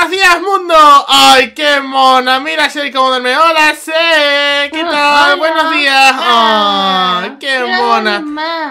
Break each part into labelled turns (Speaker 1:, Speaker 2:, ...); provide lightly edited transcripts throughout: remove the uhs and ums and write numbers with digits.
Speaker 1: ¡Buenos días, mundo! ¡Ay, qué mona! Mira, Sel, cómo duerme. ¡Hola, Sel! ¿Qué tal?
Speaker 2: Hola.
Speaker 1: ¡Buenos días! ¡Ay, qué mona!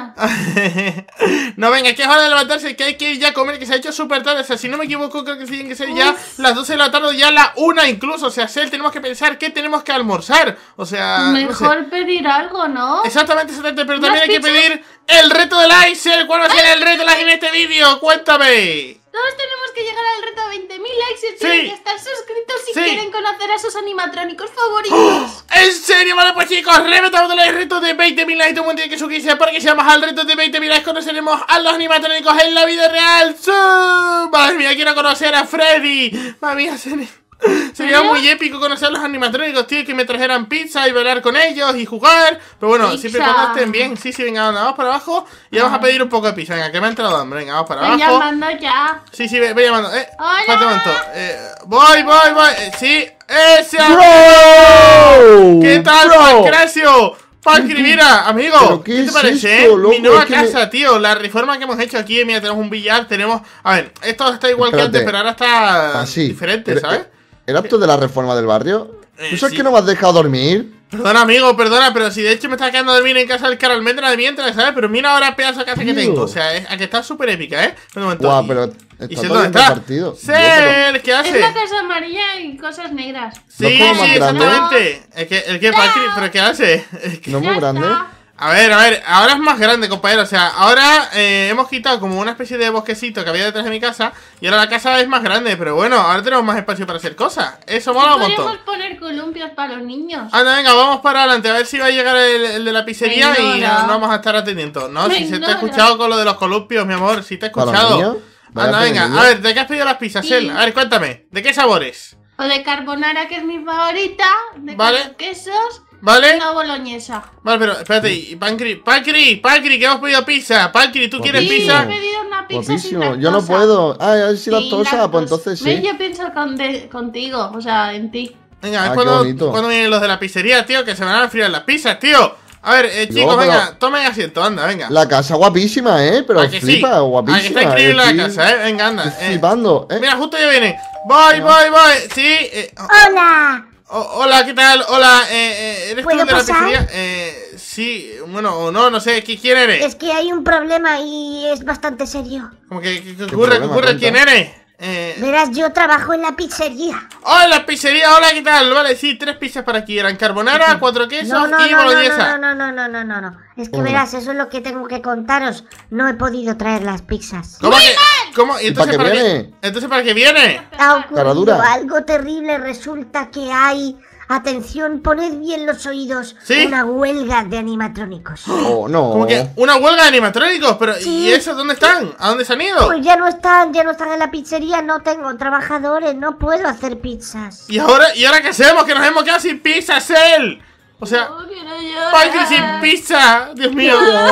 Speaker 1: No, venga, que es hora de levantarse, que hay que ir ya a comer, que se ha hecho súper tarde. O sea, si no me equivoco, creo que tienen que ser ya las 12 de la tarde, ya la 1 incluso. O sea, Sel, tenemos que pensar qué tenemos que almorzar. O sea,
Speaker 2: mejor
Speaker 1: no sé.
Speaker 2: pedir algo, ¿no?
Speaker 1: Exactamente, pero también hay que pedir el reto de likes. Sel, ¿cuál va a ser el reto de likes en este vídeo? Cuéntame.
Speaker 2: Todos tenemos que llegar al reto de 20.000 likes y tienen que estar suscritos si quieren conocer a sus animatrónicos favoritos.
Speaker 1: ¿En serio? Vale, pues chicos, reventamos el reto de 20.000 likes. Todo el mundo tiene que suscribirse para que seamos al reto de 20.000 likes. Conoceremos a los animatrónicos en la vida real. ¡Sí! Madre mía, quiero conocer a Freddy. Madre mía, sería muy épico conocer a los animatrónicos, tío, que me trajeran pizza y bailar con ellos y jugar. Pero bueno,
Speaker 2: pizza.
Speaker 1: siempre cuando estén bien. Sí, venga, vamos para abajo y vamos a pedir un poco de pizza. Venga, que me ha entrado hambre. Venga, vamos para abajo.
Speaker 2: Ven llamando ya.
Speaker 1: Sí, voy llamando.
Speaker 2: Hola.
Speaker 1: Espérate un momento. Voy. Sí, ese
Speaker 3: ¡Bro!
Speaker 1: ¿Qué tal, Pancracio? Pancri, mira, amigo,
Speaker 3: ¿Qué
Speaker 1: te
Speaker 3: es
Speaker 1: parece?
Speaker 3: esto, loco?
Speaker 1: Mi nueva
Speaker 3: Es que
Speaker 1: casa, tío, la reforma que hemos hecho aquí. Mira, tenemos un billar, tenemos... A ver, esto está igual que antes, pero ahora está diferente, ¿sabes?
Speaker 3: ¿Era esto de la reforma del barrio? ¿Tú sabes
Speaker 1: sí.
Speaker 3: que no me has dejado dormir?
Speaker 1: Perdona, amigo, perdona, pero si de hecho me estaba quedando a dormir en casa del Caralmendra de mientras, ¿sabes? Pero mira ahora el pedazo de casa que tengo. O sea, a que está súper épica, ¿eh? Un momento.
Speaker 3: Guau, pero
Speaker 1: ¿Y
Speaker 3: está
Speaker 1: Sel
Speaker 3: todo
Speaker 1: dónde
Speaker 3: bien
Speaker 1: está?
Speaker 3: repartido.
Speaker 1: Sel, ¿qué hace?
Speaker 2: Es la casa amarilla y cosas negras.
Speaker 1: Sí,
Speaker 3: ¿No es como más grande?
Speaker 1: exactamente. El que Pancri, ¿pero qué hace?
Speaker 3: ¿No es muy grande?
Speaker 1: A ver, ahora es más grande, compañero. O sea, ahora hemos quitado como una especie de bosquecito que había detrás de mi casa. Y ahora la casa es más grande, pero bueno, ahora tenemos más espacio para hacer cosas. Eso mola un montón.
Speaker 2: Podríamos poner columpios para los niños.
Speaker 1: Anda, venga, vamos para adelante. A ver si va a llegar el de la pizzería y no vamos a estar atendiendo. No, si se te ha escuchado con lo de los columpios, mi amor. Si te he escuchado. Anda, venga. A ver, ¿de qué has pedido las pizzas, Sel? A ver, cuéntame. ¿De qué sabores?
Speaker 2: O de carbonara, que es mi favorita. De quesos.
Speaker 1: ¿Vale?
Speaker 2: Una boloñesa.
Speaker 1: Vale, pero espérate, y Pancri, que hemos pedido pizza. Pancri, ¿tú quieres pizza?
Speaker 2: He pedido una pizza sin
Speaker 3: Guapísimo,
Speaker 2: lactosa.
Speaker 3: yo no puedo. Ah, a ver si lactosa, pues entonces
Speaker 2: ¿Ves?
Speaker 3: sí.
Speaker 2: Yo pienso contigo, o sea, en ti.
Speaker 1: Venga,
Speaker 3: qué
Speaker 1: cuando vienen los de la pizzería, tío, que se van a enfriar las pizzas, tío. A ver, chicos,
Speaker 3: No,
Speaker 1: venga, tomen asiento, anda, venga.
Speaker 3: La casa guapísima, pero
Speaker 1: ¿A que
Speaker 3: flipa,
Speaker 1: sí?
Speaker 3: guapísima.
Speaker 1: ¿A que está increíble la casa, venga, anda.
Speaker 3: Estoy flipando,
Speaker 1: Mira, justo ya viene. Voy. Sí.
Speaker 4: ¡Hola!
Speaker 1: Hola, ¿qué tal? Hola, ¿eres tú
Speaker 4: ¿Puedo
Speaker 1: de la
Speaker 4: pasar?
Speaker 1: pizzería? Sí, bueno, o no sé, ¿quién eres?
Speaker 4: Es que hay un problema y es bastante serio.
Speaker 1: Como que, ¿qué
Speaker 3: problema,
Speaker 1: ocurre?
Speaker 3: cuenta?
Speaker 1: ¿Quién eres?
Speaker 4: Verás, yo trabajo en la pizzería.
Speaker 1: Hola, pizzería, hola, ¿qué tal? Vale, sí, 3 pizzas para aquí, eran carbonara, 4 quesos y boloñesa.
Speaker 4: No. Es que verás, eso es lo que tengo que contaros. No he podido traer las pizzas.
Speaker 1: ¿Cómo que? ¿Cómo? ¿Y
Speaker 3: para qué viene?
Speaker 1: Entonces, ¿para qué viene?
Speaker 4: Ha ocurrido
Speaker 3: dura.
Speaker 4: algo terrible. Resulta que hay... Atención, poned bien los oídos.
Speaker 1: ¿Sí?
Speaker 4: Una huelga de animatrónicos.
Speaker 3: Oh, no.
Speaker 1: Como que una huelga de animatrónicos, pero
Speaker 4: Sí.
Speaker 1: ¿y eso dónde están? ¿A dónde se han ido?
Speaker 4: Pues ya no están en la pizzería. No tengo trabajadores, no puedo hacer pizzas.
Speaker 1: ¿Y ahora qué hacemos? Que nos hemos quedado sin pizza, Sel. O sea,
Speaker 2: No quiero llorar.
Speaker 1: Pancri sin pizza. Dios mío.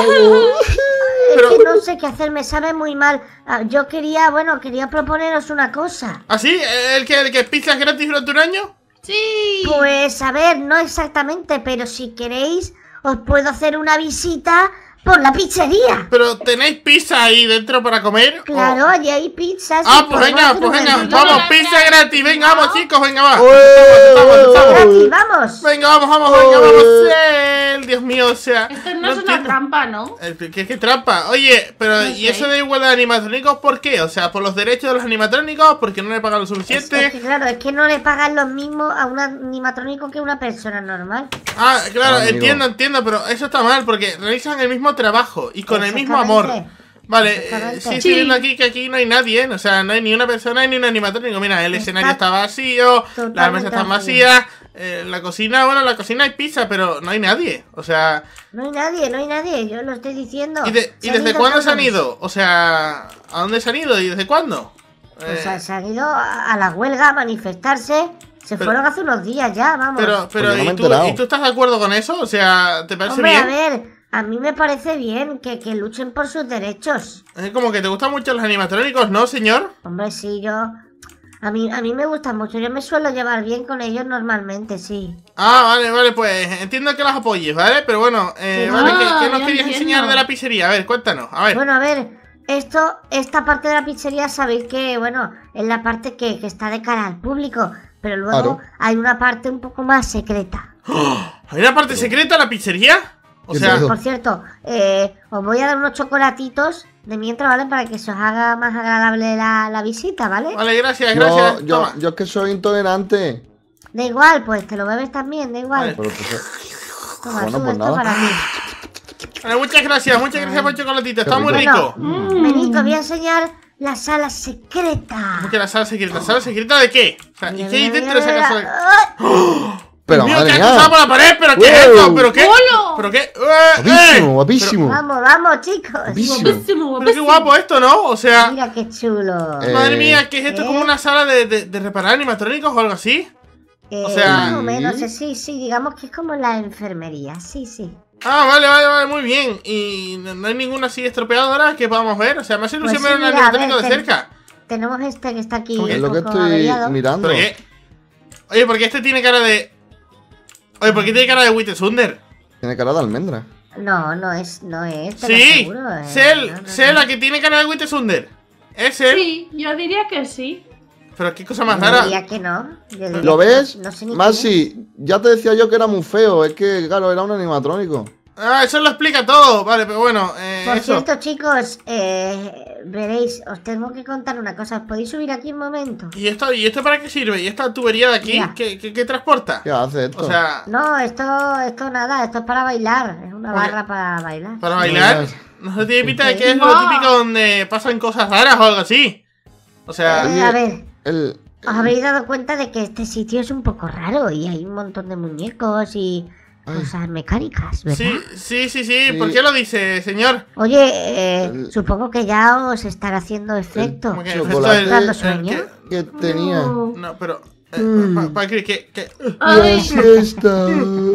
Speaker 1: Pero-
Speaker 4: Es que no sé qué hacer, me sabe muy mal. Yo quería proponeros una cosa.
Speaker 1: ¿Ah, sí? ¿El que pizza es gratis durante un año?
Speaker 2: Sí.
Speaker 4: Pues a ver, no exactamente, pero si queréis, os puedo hacer una visita por la pizzería.
Speaker 1: ¿Pero tenéis pizza ahí dentro para comer?
Speaker 4: Claro, allí hay pizzas.
Speaker 1: Ah,
Speaker 4: y
Speaker 1: pues
Speaker 4: podemos
Speaker 1: venga,
Speaker 4: hacer una visita.
Speaker 1: vamos, pizza gratis. Venga, vamos, chicos, venga, va.
Speaker 4: Gratis,
Speaker 1: Estamos.
Speaker 4: vamos.
Speaker 1: Venga, vamos, Sel. Dios mío, o sea.
Speaker 2: Esto no es una trampa, ¿no?
Speaker 1: ¿Qué trampa? Oye, pero
Speaker 2: No
Speaker 1: ¿y
Speaker 2: sé.
Speaker 1: eso de igualdad de animatrónicos por qué? O sea, ¿por los derechos de los animatrónicos? ¿Porque no le pagan lo
Speaker 4: Es
Speaker 1: suficiente?
Speaker 4: que claro, es que no le pagan lo mismo a un animatrónico que a una persona normal.
Speaker 1: Ah, claro,
Speaker 3: Amigo.
Speaker 1: entiendo, pero eso está mal porque realizan el mismo trabajo y con el mismo amor.
Speaker 4: Exactamente.
Speaker 1: Vale,
Speaker 4: Exactamente.
Speaker 1: sí, estoy viendo aquí que aquí no hay nadie, ¿eh? O sea, no hay ni una persona ni un animatrónico. Mira, el escenario está vacío, las
Speaker 4: totalmente
Speaker 1: mesas están
Speaker 4: vacío.
Speaker 1: vacías, la cocina hay pizza, pero no hay nadie. O sea,
Speaker 4: No hay nadie, yo lo estoy diciendo.
Speaker 1: ¿y
Speaker 4: Se han
Speaker 1: desde
Speaker 4: ido
Speaker 1: cuándo se han
Speaker 4: todos.
Speaker 1: ido? O sea, ¿a dónde se han ido y desde cuándo?
Speaker 4: Pues se han ido a la huelga a manifestarse. Se fueron hace unos días ya, vamos.
Speaker 1: Pero,
Speaker 3: Pues yo no me he
Speaker 1: ¿y
Speaker 3: enterado.
Speaker 1: tú estás de acuerdo con eso? O sea, ¿te parece
Speaker 4: Hombre,
Speaker 1: bien?
Speaker 4: a ver, a mí me parece bien que luchen por sus derechos.
Speaker 1: Es como que te gustan mucho los animatrónicos, ¿no, señor?
Speaker 4: Hombre, sí, a mí me gustan mucho, yo me suelo llevar bien con ellos normalmente, sí.
Speaker 1: Ah, vale, pues entiendo que las apoyes, ¿vale? Pero bueno,
Speaker 4: Sí,
Speaker 1: vale,
Speaker 2: no,
Speaker 1: ¿qué nos
Speaker 2: yo
Speaker 1: querías
Speaker 2: entiendo.
Speaker 1: enseñar de la pizzería? A ver, cuéntanos, a ver.
Speaker 4: Bueno, a ver, esta parte de la pizzería sabéis que, bueno, es la parte que está de cara al público, pero luego hay una parte un poco más secreta.
Speaker 1: ¿Hay una parte secreta en la pizzería? O
Speaker 3: ¿Qué
Speaker 1: sea,
Speaker 3: pedo?
Speaker 4: Por cierto, os voy a dar unos chocolatitos de mientras, ¿vale? Para que se os haga más agradable la visita, ¿vale?
Speaker 1: vale, gracias,
Speaker 3: Yo,
Speaker 1: gracias.
Speaker 3: yo,
Speaker 1: Toma.
Speaker 3: yo es que soy intolerante.
Speaker 4: Da igual, pues te lo bebes también, da igual.
Speaker 1: Vale.
Speaker 3: Pero pues,
Speaker 4: Toma,
Speaker 3: bueno,
Speaker 4: tú,
Speaker 3: pues
Speaker 4: esto
Speaker 3: nada.
Speaker 4: para mí.
Speaker 1: Vale, muchas gracias por el chocolatito. Está
Speaker 3: Qué
Speaker 1: muy
Speaker 3: rico.
Speaker 1: rico.
Speaker 4: Venid, os voy a enseñar la sala secreta.
Speaker 1: ¿Cómo que la sala secreta? ¿Sala secreta de qué? O sea, ¿y
Speaker 4: Mira,
Speaker 1: qué hay
Speaker 4: mira,
Speaker 1: dentro de esa
Speaker 4: mira,
Speaker 1: casa?
Speaker 4: mira.
Speaker 3: Pero
Speaker 1: Dios mío,
Speaker 3: madre
Speaker 1: ¿qué has
Speaker 3: mía.
Speaker 1: cruzado por la pared? ¿Pero qué es
Speaker 3: Wow.
Speaker 1: esto? ¿Pero qué?
Speaker 2: ¡Hola!
Speaker 1: ¿Pero qué?
Speaker 3: Guapísimo, guapísimo.
Speaker 4: Vamos, vamos, chicos.
Speaker 3: Guapísimo.
Speaker 2: Guapísimo,
Speaker 1: Pero qué guapo esto, ¿no? O sea,
Speaker 4: Mira qué chulo.
Speaker 1: madre mía, ¿qué es esto?
Speaker 4: ¿eh?
Speaker 1: ¿Como una sala de reparar animatrónicos o algo así? o sea-
Speaker 4: Más o menos, sí, digamos que es como la enfermería, sí.
Speaker 1: Ah, vale, muy bien. ¿Y no hay ninguna así estropeadora que podamos ver? O sea, me hace ilusión
Speaker 4: Pues
Speaker 1: ver
Speaker 4: sí,
Speaker 1: un
Speaker 4: mira, a
Speaker 1: animatrónico de
Speaker 4: ver,
Speaker 1: cerca.
Speaker 4: Tenemos este que está aquí.
Speaker 1: ¿Cómo que?
Speaker 3: Es lo que
Speaker 4: un poco
Speaker 3: estoy
Speaker 4: averiado.
Speaker 3: mirando.
Speaker 1: ¿Pero qué? Oye, ¿por qué este tiene cara de...? Oye, ¿por qué tiene cara de Wittesunder?
Speaker 3: Tiene cara de almendra.
Speaker 4: No es, te lo
Speaker 1: Sí,
Speaker 4: aseguro,
Speaker 1: Cell,
Speaker 4: no.
Speaker 1: Cell, la que tiene cara de Wittesunder. Es él.
Speaker 2: Sí, yo diría que sí.
Speaker 1: Pero qué cosa más
Speaker 4: Yo
Speaker 1: rara.
Speaker 4: diría que no. Yo diría
Speaker 3: ¿Lo
Speaker 4: que
Speaker 3: ves?
Speaker 4: No sé ni quién es.
Speaker 3: Masi, ya te decía yo que era muy feo. Es que, claro, era un animatrónico.
Speaker 1: Ah, eso lo explica todo. Vale, pero bueno,
Speaker 4: Por
Speaker 1: eso.
Speaker 4: cierto, chicos, veréis, os tengo que contar una cosa. ¿Os podéis subir aquí un momento?
Speaker 1: ¿Y esto para qué sirve? ¿Y esta tubería de aquí?
Speaker 4: Mira.
Speaker 1: ¿Qué transporta?
Speaker 3: ¿Qué hace esto?
Speaker 1: O sea,
Speaker 4: No, esto nada, esto es para bailar. Es una
Speaker 1: Oye.
Speaker 4: barra para bailar.
Speaker 1: para bailar.
Speaker 3: Bailar.
Speaker 1: No se tiene pinta de
Speaker 4: Sí.
Speaker 1: que es lo
Speaker 2: No.
Speaker 1: típico donde pasan cosas raras o algo así. O sea,
Speaker 3: Oye,
Speaker 4: A ver,
Speaker 3: El,
Speaker 4: os habréis dado cuenta de que este sitio es un poco raro y hay un montón de muñecos y
Speaker 3: Ay.
Speaker 4: cosas mecánicas, ¿verdad?
Speaker 1: sí. ¿Por qué lo dice, señor?
Speaker 4: Oye, supongo que ya os estará haciendo efecto.
Speaker 1: ¿Cómo que el
Speaker 3: chocolate.
Speaker 1: efecto
Speaker 4: ¿Dando
Speaker 1: del-
Speaker 4: sueño?
Speaker 3: que tenía.
Speaker 2: No.
Speaker 1: No, pero...
Speaker 4: Mm.
Speaker 1: que...
Speaker 2: Ay,
Speaker 3: La siesta.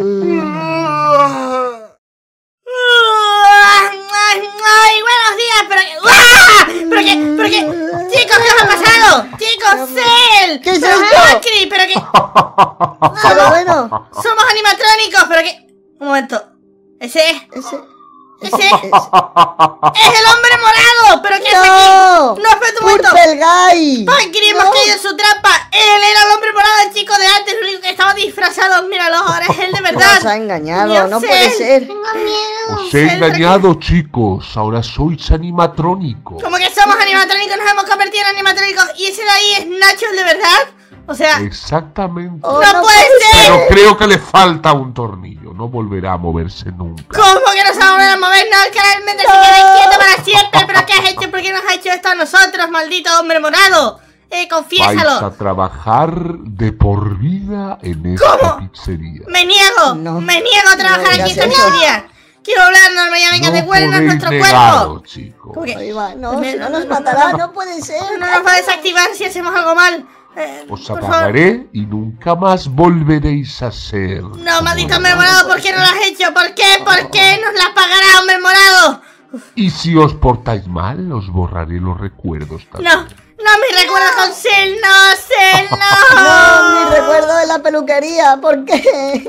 Speaker 5: ¡Ay, buenos días! ¿Pero qué? ¡Uah! ¿Pero qué? Chicos, ¿qué os ha pasado? Chicos, Cell.
Speaker 6: ¿Qué es
Speaker 5: Somos
Speaker 6: esto?
Speaker 5: Macri, ¿pero qué?
Speaker 6: Pero bueno,
Speaker 5: Somos animatrónicos, ¿pero qué? Un momento. Ese es el hombre morado. ¿Pero qué es aquí?
Speaker 6: ¡no!
Speaker 5: No, espera un momento.
Speaker 6: ¡Purpelguy!
Speaker 5: Macri, hemos caído en su trampa. Él era el hombre morado, el chico de antes, el único que estaba disfrazado. Míralo, ahora es él de verdad.
Speaker 6: Nos ha engañado,
Speaker 5: Dios,
Speaker 6: no
Speaker 5: Cell.
Speaker 6: puede ser.
Speaker 4: Tengo miedo.
Speaker 7: Os he engañado, chicos. Ahora sois animatrónicos.
Speaker 5: Como que somos animatrónicos, nos hemos convertido en animatrónicos. ¿Y ese de ahí es Nacho el de verdad? O sea,
Speaker 7: Exactamente.
Speaker 6: Oh,
Speaker 5: ¡no puede ser!
Speaker 7: Pero creo que le falta un tornillo. No volverá a moverse nunca.
Speaker 5: ¿Cómo que no se va a volver a mover? No, el canal Almendra se queda quieto para siempre. ¿Pero qué has hecho? ¿Por qué nos has hecho esto a nosotros, maldito hombre morado?
Speaker 7: Vais
Speaker 5: Confiésalo.
Speaker 7: a trabajar de por vida en esta
Speaker 5: ¿Cómo?
Speaker 7: pizzería.
Speaker 5: Me niego.
Speaker 6: No.
Speaker 5: Me niego a trabajar
Speaker 6: No
Speaker 5: aquí
Speaker 6: digas
Speaker 5: en esta
Speaker 6: eso.
Speaker 5: pizzería. Quiero hablar normal, ya venga,
Speaker 7: No
Speaker 5: devuélvenos
Speaker 7: podéis
Speaker 5: nuestro
Speaker 7: negarlo,
Speaker 5: cuerpo.
Speaker 7: chicos.
Speaker 5: ¿Cómo que?
Speaker 6: Ahí va, no,
Speaker 5: Me-
Speaker 6: si no nos matará, no puede ser.
Speaker 5: No nos va a desactivar si hacemos algo mal.
Speaker 7: Os
Speaker 5: por favor.
Speaker 7: apagaré y nunca más volveréis a ser.
Speaker 5: No, maldito hombre morado, ¿por qué no lo has hecho? ¿Por qué? ¿Por qué nos la pagará, hombre morado?
Speaker 7: Y si os portáis mal, os borraré los recuerdos también.
Speaker 5: No, no me recuerdo con Cell, no, Cell,
Speaker 6: No,
Speaker 5: no.
Speaker 6: mi recuerdo de la peluquería, ¿por qué?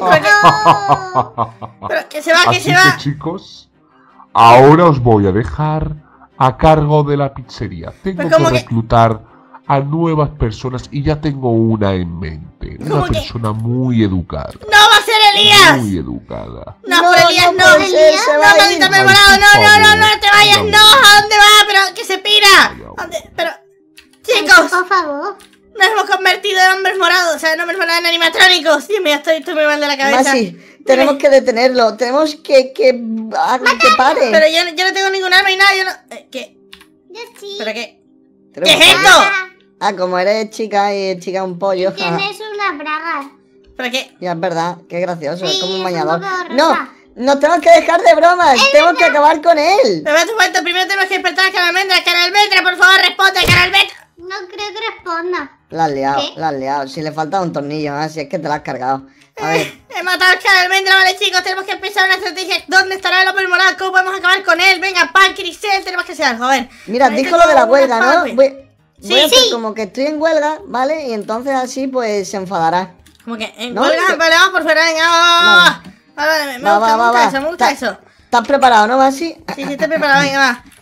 Speaker 5: Pero que se va, que
Speaker 7: Así
Speaker 5: se va.
Speaker 7: que, chicos, ahora os voy a dejar a cargo de la pizzería. Tengo
Speaker 5: Pero
Speaker 7: que
Speaker 5: ¿cómo que?
Speaker 7: reclutar a nuevas personas y ya tengo una en mente.
Speaker 5: ¿Cómo
Speaker 7: Una
Speaker 5: que?
Speaker 7: persona muy educada.
Speaker 5: No va a ser Elías.
Speaker 7: Muy educada.
Speaker 5: No, por Elías no.
Speaker 6: puede ser, se
Speaker 5: No,
Speaker 6: va a
Speaker 5: maldito
Speaker 6: ir.
Speaker 5: hombre morado, no te vayas,
Speaker 7: Vaya.
Speaker 5: no. ¿A dónde va? Pero que se pira. ¿A dónde? Pero, chicos,
Speaker 4: Por favor.
Speaker 5: nos hemos convertido en hombres morados, o sea, en hombres morados en animatrónicos. Dios mío, estoy muy mal de la cabeza.
Speaker 6: Masi, tenemos que detenerlo, tenemos que pare.
Speaker 5: Pero yo no tengo ningún arma y nada, yo no... ¿Qué?
Speaker 4: Yo sí.
Speaker 5: ¿Pero qué?
Speaker 6: Tenemos-
Speaker 5: ¿Qué es esto?
Speaker 6: Ah, como eres chica y chica un pollo. ja.
Speaker 4: Tienes unas bragas.
Speaker 5: ¿Pero qué?
Speaker 6: Ya es verdad, qué gracioso, es
Speaker 4: Sí,
Speaker 6: como un
Speaker 4: es un
Speaker 6: bañador.
Speaker 4: poco rosa.
Speaker 6: No, nos tenemos que dejar de bromas, tenemos que acabar con él.
Speaker 5: Pero un momento, primero tenemos que despertar a Cara Almendra. Cara Almendra, por favor, responde, Cara Almendra.
Speaker 4: No creo que responda.
Speaker 6: La has liado,
Speaker 4: ¿Qué?
Speaker 6: la has liado. Si le falta un tornillo, si es que te la has cargado. A ver,
Speaker 5: He matado a Cara Almendra, vale, chicos, tenemos que empezar una estrategia. ¿Dónde estará el hombre morado? ¿Cómo podemos acabar con él? Venga, Pan, Crisel, tenemos que hacer algo, a ver.
Speaker 6: mira,
Speaker 5: Ahí
Speaker 6: dijo lo de la
Speaker 5: tengo
Speaker 6: huelga,
Speaker 5: una
Speaker 6: ¿no?
Speaker 5: espada,
Speaker 6: Voy a hacer
Speaker 5: sí.
Speaker 6: como que estoy en huelga, ¿vale? Y entonces así pues se enfadará.
Speaker 5: Como que en
Speaker 6: No,
Speaker 5: huelga,
Speaker 6: que-
Speaker 5: vale, vamos por fuera, venga, vamos. Vale, me gusta eso, me gusta eso.
Speaker 6: ¿Estás preparado, no, Masi?
Speaker 5: Sí, estoy preparado, venga, va.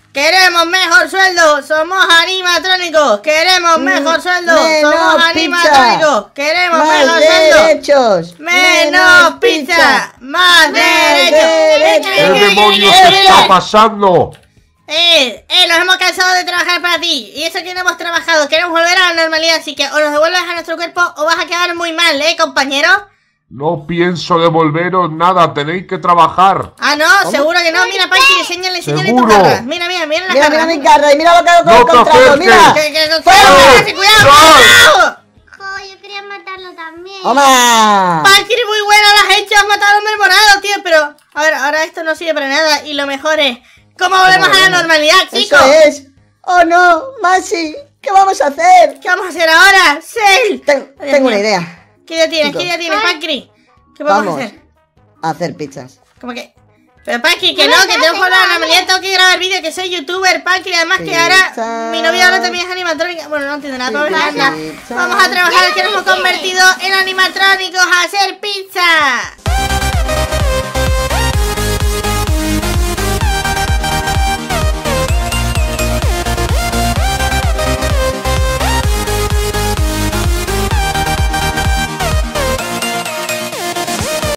Speaker 5: Queremos mejor sueldo, somos animatrónicos. Queremos mejor sueldo, somos animatrónicos. Queremos mejor sueldo.
Speaker 6: Derechos.
Speaker 5: Menos pizza, más derechos.
Speaker 7: ¿Qué demonios está pasando?
Speaker 5: Nos hemos cansado de trabajar para ti. Y eso que no hemos trabajado. Queremos volver a la normalidad, así que o nos devuelves a nuestro cuerpo o vas a quedar muy mal, compañero.
Speaker 7: No pienso devolveros nada, tenéis que trabajar.
Speaker 5: Ah, no, seguro que no. Mira, Panky, enséñale tu
Speaker 7: ¿Seguro?
Speaker 5: garra. Mira la garra.
Speaker 6: Mira mi garra y mira lo que hago con
Speaker 7: No
Speaker 6: el
Speaker 7: te
Speaker 6: contrato.
Speaker 7: acerques.
Speaker 6: Mira.
Speaker 5: ¡Cuidado!
Speaker 4: Yo quería matarlo también.
Speaker 6: ¡Toma!
Speaker 5: Panky, muy buena la has hecho. Has matado al hombre morado, tío. Pero, a ver, ahora esto no sirve para nada. Y lo mejor es, ¿cómo volvemos a la normalidad, chicos?
Speaker 6: Eso es. Oh no, Maxi, ¿qué vamos a hacer?
Speaker 5: ¿Qué vamos a hacer ahora? ¡Cell!
Speaker 6: Tengo una idea.
Speaker 5: ¿Qué idea tienes?
Speaker 6: Chicos.
Speaker 5: ¿Qué idea tienes, Panky? ¿Qué podemos
Speaker 6: Vamos
Speaker 5: hacer?
Speaker 6: a hacer pizzas.
Speaker 5: ¿Cómo que? Pero Panky, que no, que tengo que volver a la normalidad, tengo que grabar vídeo, que soy youtuber, Panky, además que ahora mi novia ahora también es animatrónica. Bueno, no entiendo nada, pero anda. Vamos a trabajar, que nos hemos convertido en animatrónicos.